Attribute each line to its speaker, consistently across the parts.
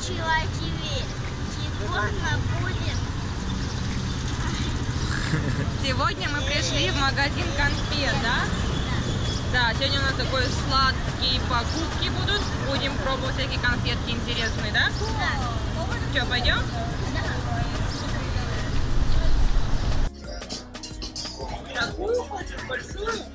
Speaker 1: соскучила тебе. Сегодня будем.
Speaker 2: Сегодня мы пришли в магазин конфет, да? Да, сегодня у нас такой сладкие покупки будут. Будем пробовать всякие конфетки интересные, да?
Speaker 1: Да.
Speaker 2: Что, пойдем? Такую хочешь, большую?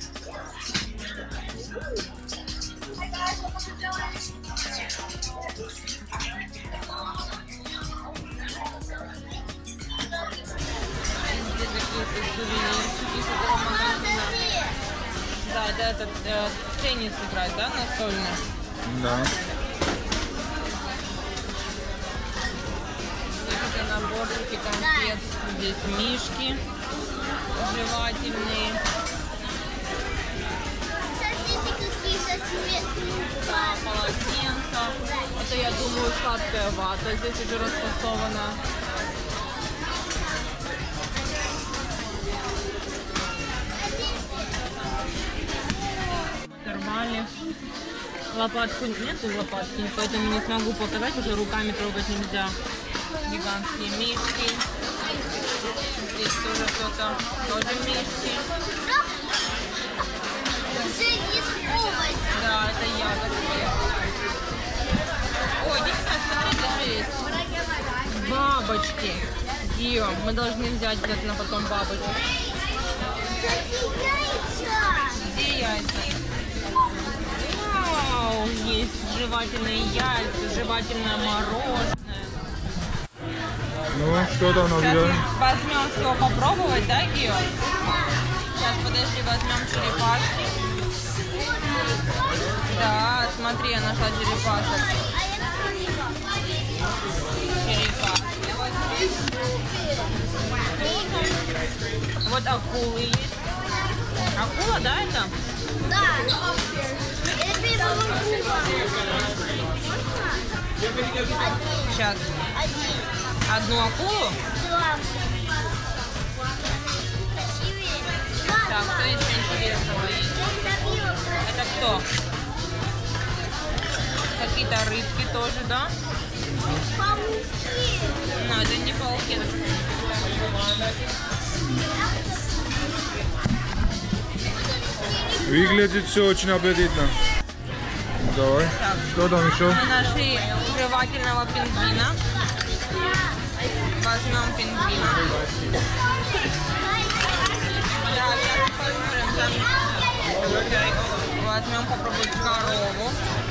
Speaker 2: Да, это этот теннис играть, да, настольный?
Speaker 3: Да.
Speaker 2: Здесь это наборчики конфет, здесь мишки жевательные.
Speaker 1: Смотрите, какие-то цветные.
Speaker 2: Полотенца. Это, я думаю, сладкая вата здесь уже расфасована. Оторвали. Лопатку нету лопатки, поэтому не смогу показать, уже руками трогать нельзя. Гигантские мишки. Здесь тоже что-то, тоже мишки. Да, это ягодки. Ой, здесь, смотри, даже есть бабочки. Гио, мы должны взять обязательно потом бабочек. Где яйца? Вау, есть жевательные яйца, жевательное мороженое.
Speaker 3: Ну, что там на
Speaker 2: Сейчас
Speaker 3: видео?
Speaker 2: мы возьмем все попробовать, да, Гио? Сейчас, подожди, возьмем черепашки. Да, смотри, я нашла черепашек. Вот акулы есть. Акула, да, это?
Speaker 1: Да. Это
Speaker 2: Сейчас.
Speaker 1: один.
Speaker 2: Одну акулу.
Speaker 1: Два.
Speaker 2: Так, что еще интересного есть? Это кто? Какие-то рыбки тоже, да?
Speaker 1: Пауки.
Speaker 2: Но это не пауки, это
Speaker 3: Выглядит все очень аппетитно. Давай.
Speaker 2: Так.
Speaker 3: Что там еще?
Speaker 2: Мы нашли жевательного пингвина. Возьмем пингвина. Да, сейчас посмотрим. Там... Возьмем попробовать корову.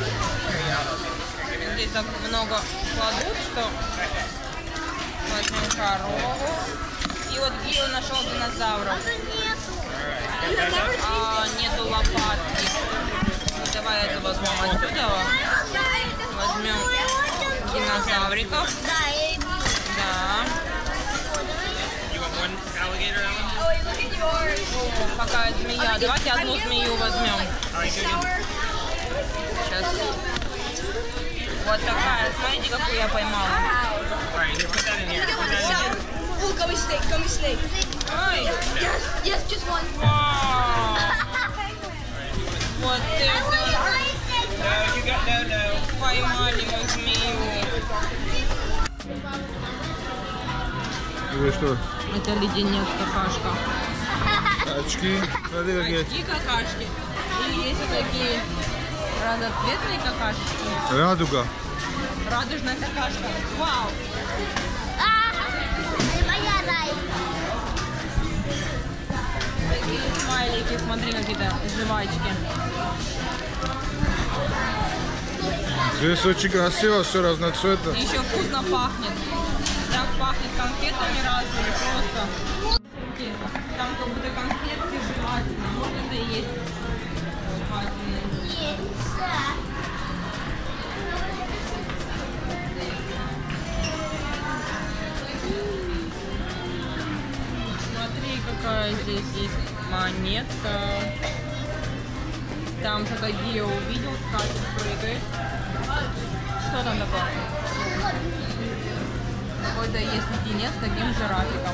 Speaker 2: Здесь так много кладут, что возьмем корову. И вот Гио нашел динозавров. А нету лопатки. Вот давай это возьмем отсюда. Возьмем динозавриков.
Speaker 1: Да, я и вижу.
Speaker 2: Да. Какая змея? Давайте одну змею возьмем. Сейчас. Вот такая. Смотрите, какую я поймала.
Speaker 4: Oh, gummy snake, gummy snake.
Speaker 2: Ой.
Speaker 4: Yes, just one.
Speaker 2: Вау. Вот это. Поймали мы змею.
Speaker 3: Или что?
Speaker 2: Это леденец какашка.
Speaker 3: Очки. Смотри, какие.
Speaker 2: Очки какашки. И есть вот такие разноцветные какашечки.
Speaker 3: Радуга.
Speaker 2: Радужная какашка. Вау.
Speaker 1: Моя рай.
Speaker 2: Такие смайлики, смотри, какие-то жвачки.
Speaker 3: Здесь очень красиво, все разноцветно.
Speaker 2: И еще вкусно пахнет. Так пахнет конфетами разными просто. Там как будто конфетки жевательные. Вот это и есть жевательные. Смотри, какая здесь есть монетка. Там что-то Гио увидел, скачет, прыгает. Что там такое? Какой-то есть леденец с таким жирафиком.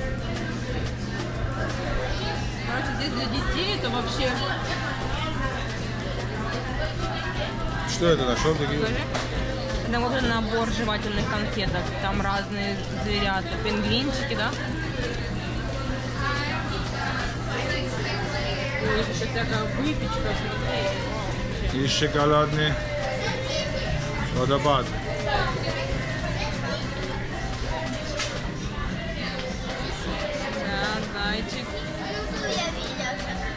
Speaker 2: Короче, здесь для детей это вообще...
Speaker 3: Что это нашел такие?
Speaker 2: Скажи. Это вот набор жевательных конфеток. Там разные зверята. Пингвинчики, да? Ой, еще всякая выпечка, смотри.
Speaker 3: И шоколадный водопад.
Speaker 2: Да, зайчик.
Speaker 1: Я видела.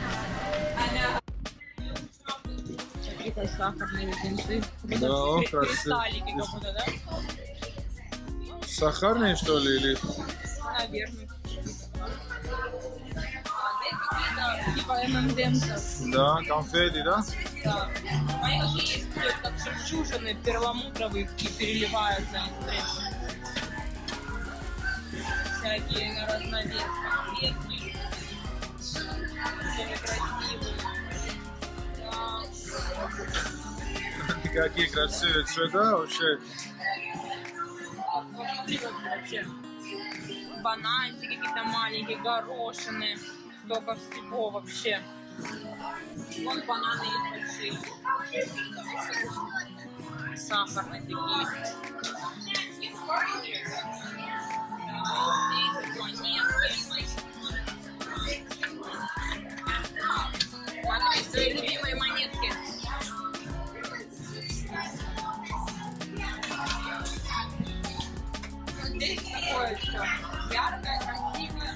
Speaker 2: Какие-то сахарные леденцы.
Speaker 3: Да, о, красиво.
Speaker 2: Кристаллики как будто, да?
Speaker 3: Сахарный, что ли, или?
Speaker 2: Наверное. Типа ММДМсов.
Speaker 3: Да, конфеты, да?
Speaker 2: Да. Они такие есть, как жемчужины перламутровые, и переливаются изнутри. Всякие на разновес конфетки. Всякие красивые. Да.
Speaker 3: Какие красивые цвета вообще.
Speaker 2: Посмотри, как вообще. Бананчики какие-то маленькие, горошины. Столько всего вообще. Вон бананы есть большие. Сахарные такие. Здесь монетки. Смотри, свои любимые монетки. Здесь такое все яркое, красивое.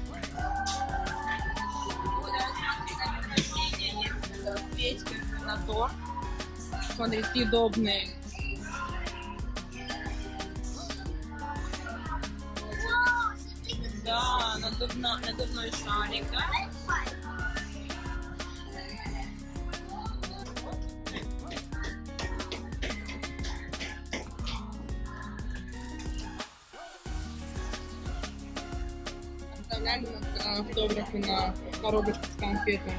Speaker 2: Свечки на торт. Смотри, съедобные. Да, надувной шарик, да? Оставляли автографы на коробочку с конфетами.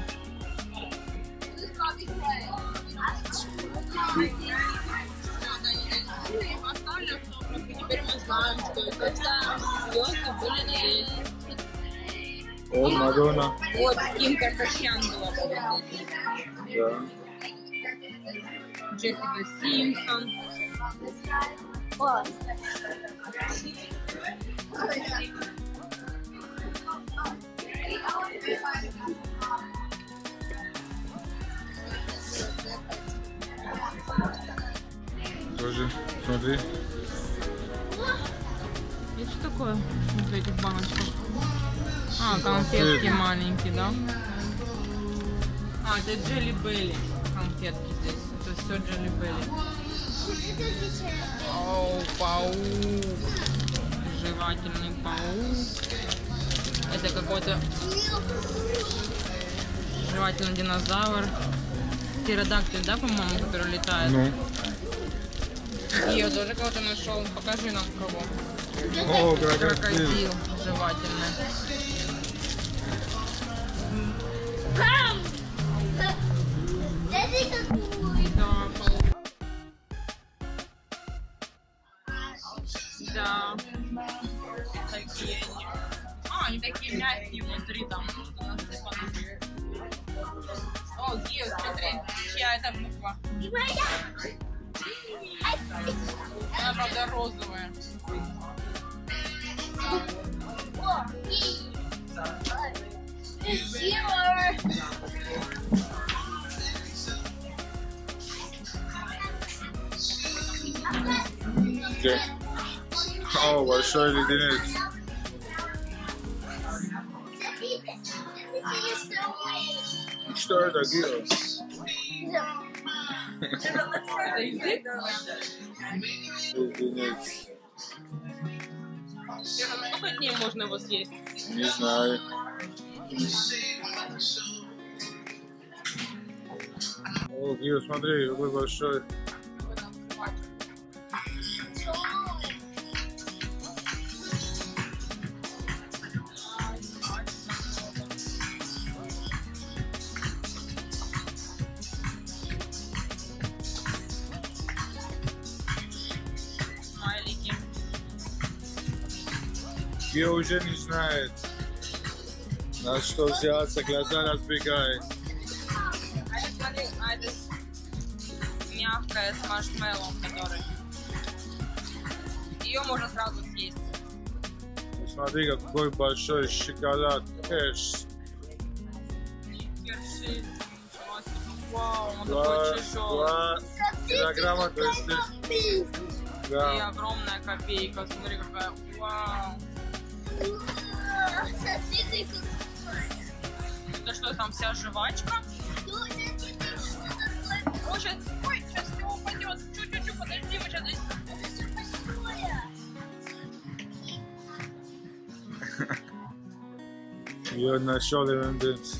Speaker 2: Теперь мы знаем, что это звезды были здесь.
Speaker 3: Вот Мадонна.
Speaker 2: Вот Ким Кардашьян была.
Speaker 3: Да.
Speaker 2: Джессика Симпсон.
Speaker 3: Тоже, смотри.
Speaker 2: И что такое в этих баночках? А, конфетки маленькие, да? А, это Джелли Белли конфетки здесь. Это все Джелли Белли. Оу, паук. Жевательный паук. Это какой-то жевательный динозавр. Птеродактиль, да, по-моему, который летает?
Speaker 3: Ну.
Speaker 2: Ее тоже кого-то нашел. Покажи нам кого.
Speaker 3: О, крокодил.
Speaker 2: Крокодил жевательный. Да, паук. Да. Такие они. А, они такие мягкие внутри, там насыпаны. О, Гио, смотри, чья это буква? Она, правда, розовая.
Speaker 3: Где? О, большой леденец. Что это, Гио?
Speaker 2: Это язык?
Speaker 3: Леденец.
Speaker 2: Сколько дней можно его съесть?
Speaker 3: Не знаю. О, Гио, смотри, какой большой.
Speaker 2: Смайлики.
Speaker 3: Гио уже не знает, на что взяться, глаза разбегает.
Speaker 2: А это, смотри, а это мягкое с маршмеллоу, который. ее можно сразу съесть.
Speaker 3: Смотри, какой большой шоколад. Кэш.
Speaker 2: Керши. Вау, он такой тяжелый.
Speaker 3: 2 килограмма, то есть
Speaker 2: И
Speaker 3: да.
Speaker 2: огромная копейка. Смотри, какая. Вау. Это что, там вся жвачка? Ой, сейчас все упадет. Чуть-чуть, подожди, мы сейчас здесь.
Speaker 3: You're not sure even this.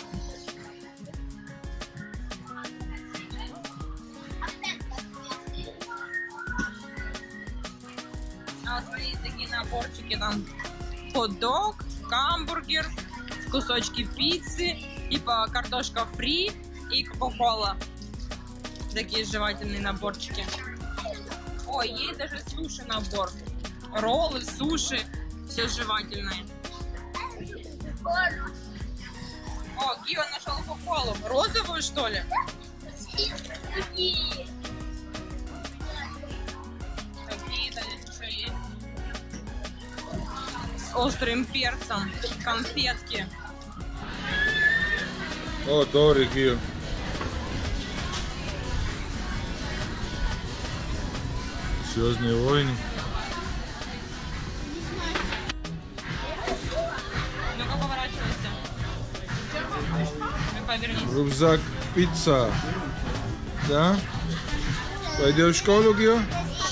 Speaker 2: А смотри, такие наборчики там. Хот-дог, гамбургер, кусочки пиццы, типа картошка фри и кока-кола. Такие жевательные наборчики. Ой, есть даже суши набор. Роллы, суши, все жевательное. О, Гио нашел кока-колу. Розовую, что ли? Какие-то здесь еще есть. С острым перцем. Конфетки.
Speaker 3: О, дорогие. Звездные войны.
Speaker 2: Ну-ка, поворачивайся. Ну, повернись.
Speaker 3: Рюкзак, пицца. Да? Пойдешь в школу, Гио?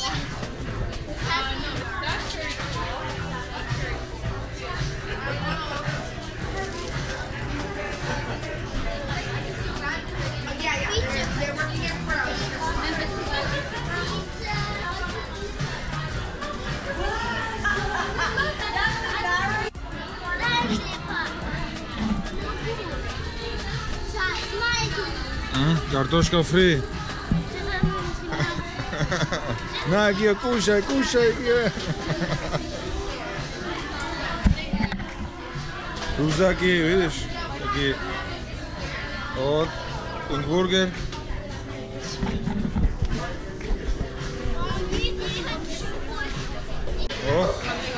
Speaker 3: Картошка фри. На, Гио, кушай, кушай, Гио. Рюкзаки, видишь? Такие. Вот. Бургер. О.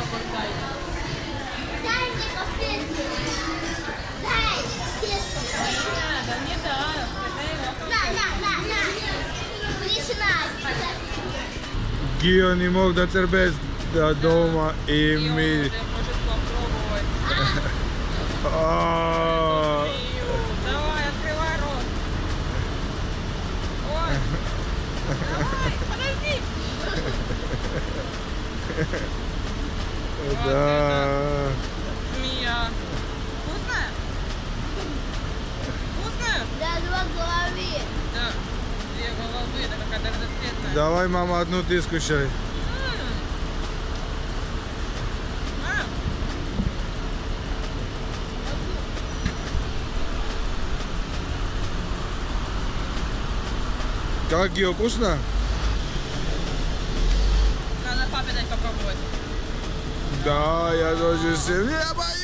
Speaker 3: Гио не мог дотерпеть до дома и мы...
Speaker 2: Давай, открывай рот. Ой. Подожди.
Speaker 3: Да.
Speaker 2: Змея. Вкусная? Вкусная?
Speaker 1: Да, 2 головы.
Speaker 2: Да. 2 головы, это какая-то разноцветная.
Speaker 3: Давай, мама, одну ты скушай. Как, Гио, вкусно?
Speaker 2: Надо папе дать попробовать.
Speaker 3: Да, я тоже сильно боюсь.